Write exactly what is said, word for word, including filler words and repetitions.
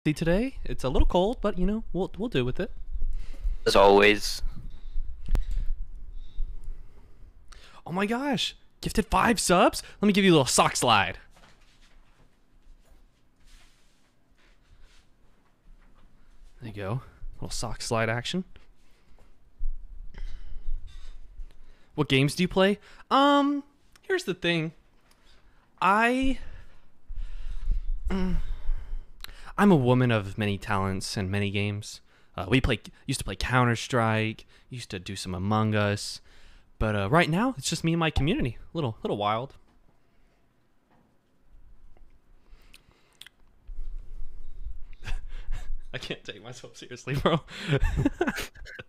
Today. It's a little cold, but you know, we'll we'll do with it. As always. Oh my gosh. Gifted five subs? Let me give you a little sock slide. There you go. Little sock slide action. What games do you play? Um, here's the thing. I I'm a woman of many talents and many games. Uh, we play used to play Counter-Strike, used to do some Among Us, but uh, right now it's just me and my community. Little little wild. I can't take myself seriously, bro.